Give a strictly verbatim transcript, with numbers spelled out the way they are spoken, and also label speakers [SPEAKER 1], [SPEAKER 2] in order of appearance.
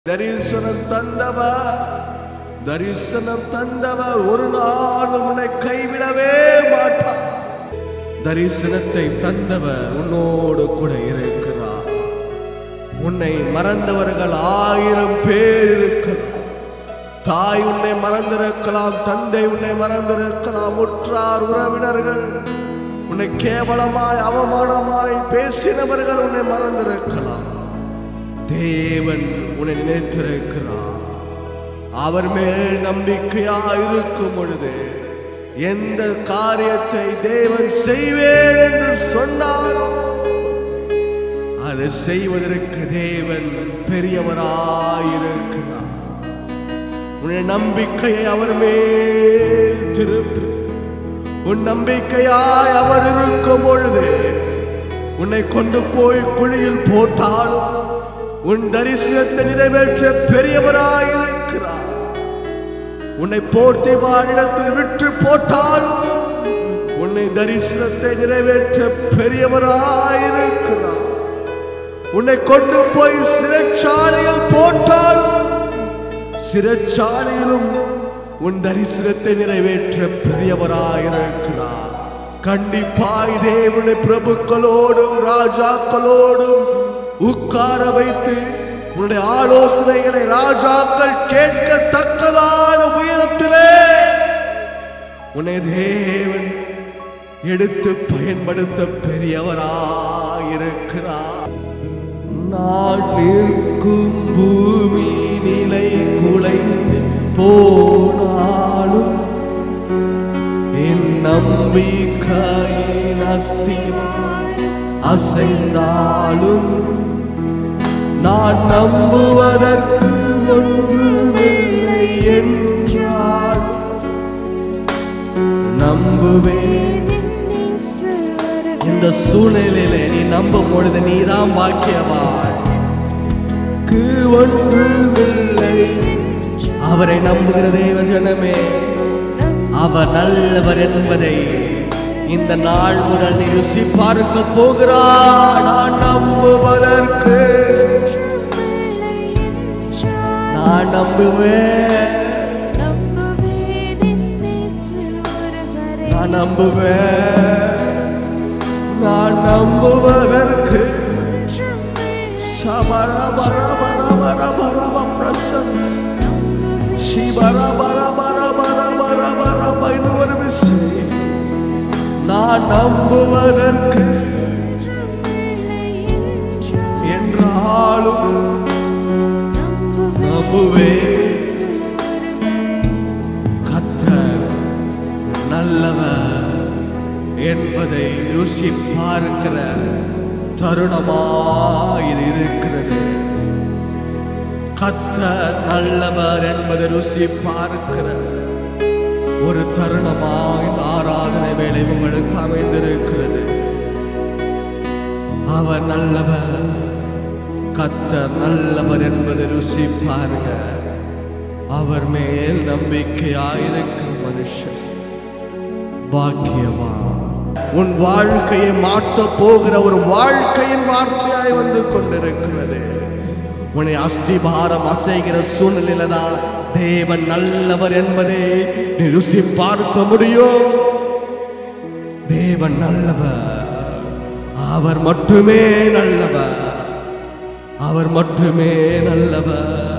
[SPEAKER 1] தரிசனம் தந்தவர் தரிசனம் தந்தவர் ஒரு நாளும் உன்னை கைவிடவே மாட்டார். தரிசனத்தை தந்தவர் உன்னோடு கூட இருக்கிறார். உன்னை மறந்தவர்கள் ஆயிரம் பேர் இருக்கலாம். தாய் உன்னை மறந்திருக்கலாம், தந்தை உன்னை மறந்திருக்கலாம், உற்றார் உறவினர்கள் உன்னை கேவலமாய் அவமானமாய் பேசினவர்கள் உன்னை மறந்திருக்கலாம். தேவன் உன்னை நினைத்திருக்கிறார். அவர் மேல் நம்பிக்கையா இருக்கும் பொழுது எந்த காரியத்தை தேவன் செய்வேன் என்று சொன்னாரோ அதை செய்வதற்கு தேவன் பெரியவராயிருக்கிறார். உன்னை நம்பிக்கையை அவர் மேல் திருப்பு. உன் நம்பிக்கையாய் அவர் இருக்கும் பொழுது உன்னை கொண்டு போய் குழியில் போட்டாலும் உன் தரிசனத்தை நிறைவேற்ற பெரியவராயிருக்கிறார். உன்னை போர்த்திவானிடத்தில் விற்று போட்டாலும் உன்னை தரிசனத்தை நிறைவேற்ற பெரியவராயிருக்கிறார். உன்னை கொண்டு போய் சிறைச்சாலையில் போட்டாலும் சிறைச்சாலையிலும் உன் தரிசனத்தை நிறைவேற்ற பெரியவராயிருக்கிறார். கண்டிப்பாய் தேவனை பிரபுக்களோடும் ராஜாக்களோடும் உட்கார வைத்து உன்னுடைய ஆலோசனைகளை ராஜாக்கள் கேட்கத்தக்கதான உயரத்திலே உன்னை தேவன் எடுத்து பயன்படுத்த பெரியவராயிருக்கிறார். நான் நிற்கும் பூமி நிலை குலைந்து போனாலும் என் நம்பிக்கையின் அஸ்திவாரம் அசைந்தாலும் நான் நம்புவதற்கு ஒன்றுமில்லை என்றால் நம்புவேன். இந்த சூழ்நிலையில நீ நம்பும் பொழுது நீதான் பாக்கியவான். ஒன்றுமில்லை. அவரை நம்புகிற தேவ ஜனமே, அவர் நல்லவர் என்பதை இந்த நாள் முதல் நீ ருசி பார்க்க போகிறார். நான் நம்புவதற்கு நான் நம்புவேன், நான் நம்புவேன், நான் நம்புவதற்கு சபர பர பர பர பர பிரசன்ஸ் சிபர பர பர பர பர பர பைனவர் விசி. நான் நம்புவதற்கு என்றாலும் நம்புவேன். கர்த்தர் நல்லவர் என்பதை ருசி பார்க்கிற தருணமாய் இது இருக்கிறது. கர்த்தர் நல்லவர் என்பதை ருசி பார்க்கிற ஒரு தருணமாய் இந்த ஆராதனை வேளை உங்களுக்கு அமைந்திருக்கிறது. அவர் நல்லவர், கர்த்தர் நல்லவர் என்பதை ருசி பாருங்க. அவர் மேல் நம்பிக்கையாயிருக்கும் மனுஷன் பாக்கியவான். உன் வாழ்க்கையை மாற்ற போகிற ஒரு வாழ்க்கையின் வார்த்தையாய் வந்து கொண்டிருக்கிறது. உன்னை அஸ்திபாரம் அசைகிற சூழ்நிலையில தான் தேவன் நல்லவர் என்பதை நீ ருசி பார்க்க முடியும். தேவன் நல்லவர், அவர் மட்டுமே நல்லவர், அவர் மட்டுமே நல்லவர்.